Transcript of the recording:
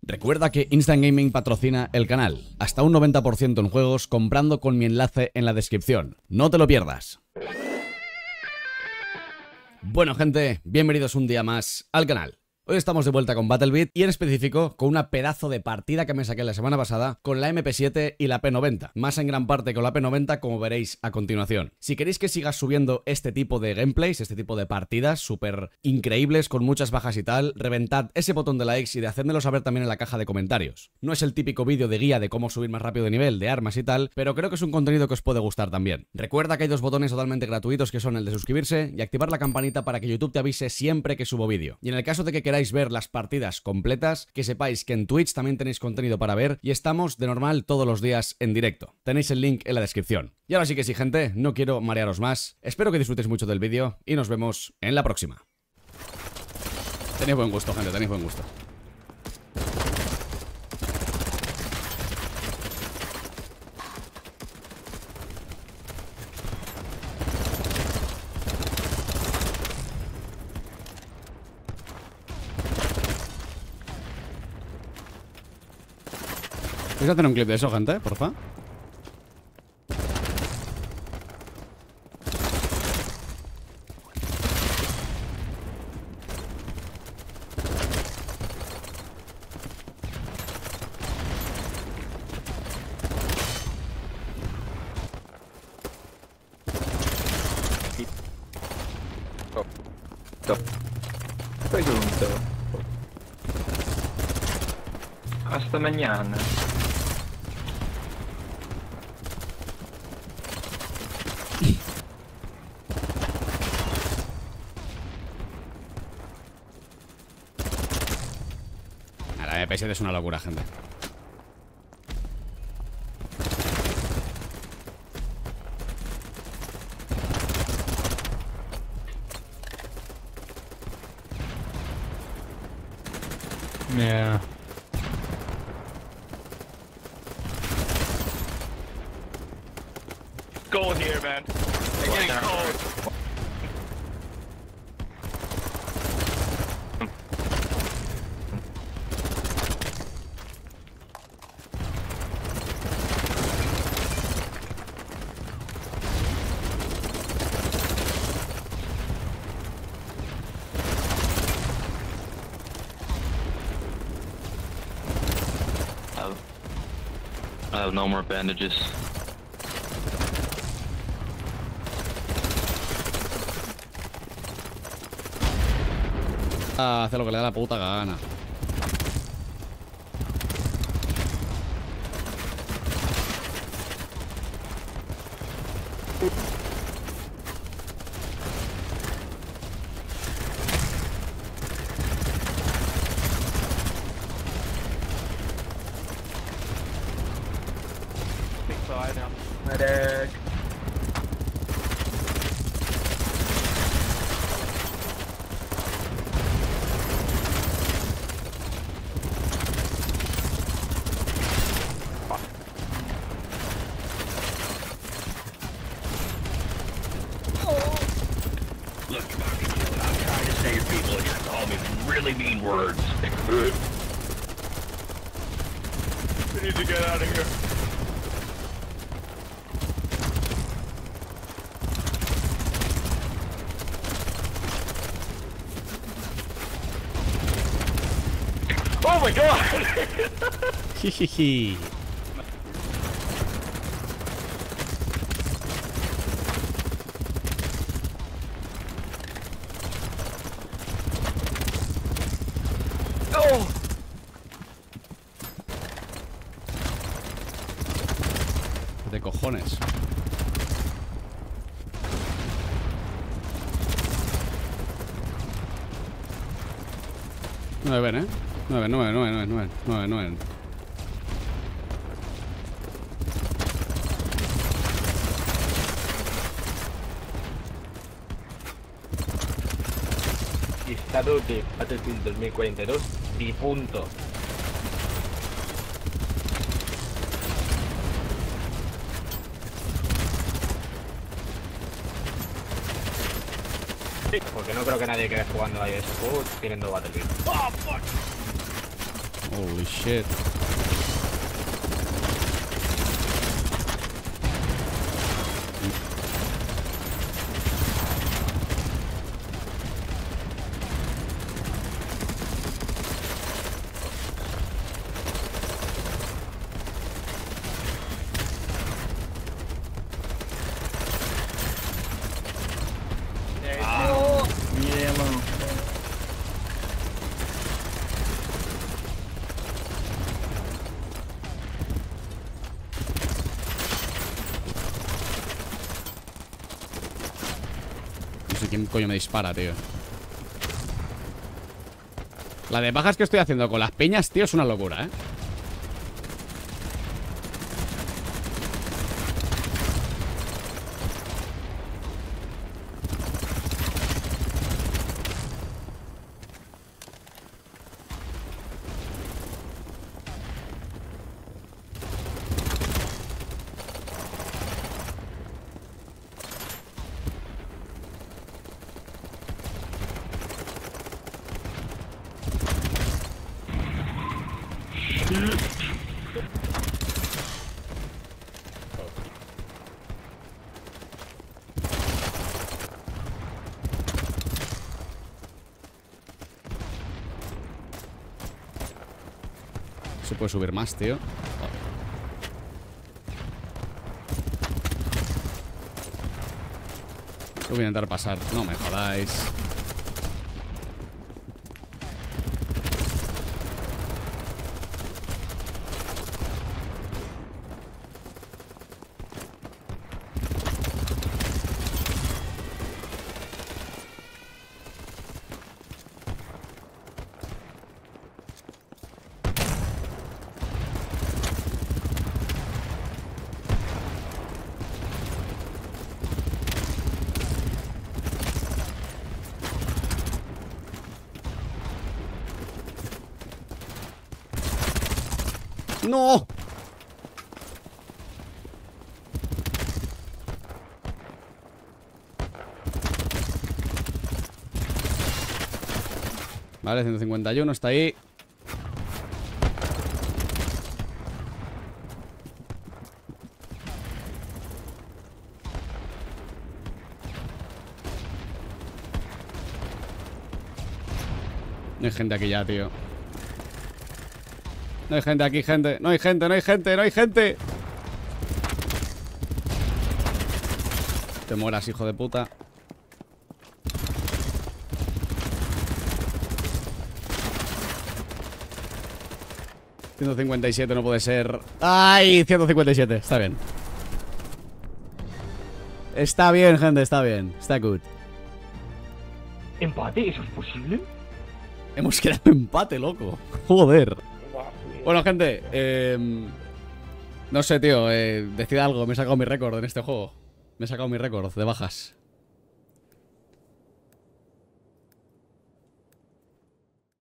Recuerda que Instant Gaming patrocina el canal, hasta un 90% en juegos comprando con mi enlace en la descripción. No te lo pierdas. Bueno gente, bienvenidos un día más al canal. Hoy estamos de vuelta con Battle y en específico con una pedazo de partida que me saqué la semana pasada con la MP7 y la P90, más en gran parte con la P90 como veréis a continuación. Si queréis que siga subiendo este tipo de gameplays, este tipo de partidas súper increíbles con muchas bajas y tal, reventad ese botón de likes y de hacérmelo saber también en la caja de comentarios. No es el típico vídeo de guía de cómo subir más rápido de nivel, de armas y tal, pero creo que es un contenido que os puede gustar también. Recuerda que hay dos botones totalmente gratuitos que son el de suscribirse y activar la campanita para que YouTube te avise siempre que subo vídeo. Y en el caso de que queráis ver las partidas completas, que sepáis que en Twitch también tenéis contenido para ver y estamos de normal todos los días en directo. Tenéis el link en la descripción. Y ahora sí que sí, gente, no quiero marearos más. Espero que disfrutéis mucho del vídeo y nos vemos en la próxima. Tenéis buen gusto, gente, tenéis buen gusto. ¿Podéis hacer un clip de eso, gente? Porfa. Presunto. Hasta mañana. La MP7 es una locura, gente. Yeah. Cold here, man. They're getting cold. I have no more bandages. Hace lo que le da la puta gana. Medic. Look, I'm trying to save people and you're calling me really mean words. We need to get out of here. Oh my god! Jijiji. Oh! De cojones. No me ven, ¿eh? No me ven, no me ven, no me ven, no me ven, no me ven, no me ven. Listado de Battlefield 2042, difunto. Porque no creo que nadie quede jugando a eSports teniendo Battlefield. Oh, fuck! Holy shit. Hielo. No sé quién coño me dispara, tío. La de bajas que estoy haciendo con las peñas, tío, es una locura, ¿eh? Se puede subir más, tío. Yo voy a intentar pasar. No me jodáis. ¡No! Vale, 151 está ahí. No hay gente aquí ya, tío. No hay gente aquí, gente. No hay gente, no hay gente, no hay gente. Te mueras, hijo de puta. $157 no puede ser. ¡Ay! 157, está bien. Está bien, gente, está bien. Está good. ¿Empate? ¿Eso es posible? Hemos quedado empate, loco. Joder. Bueno, gente, no sé, tío, decid algo. Me he sacado mi récord en este juego. Me he sacado mi récord de bajas.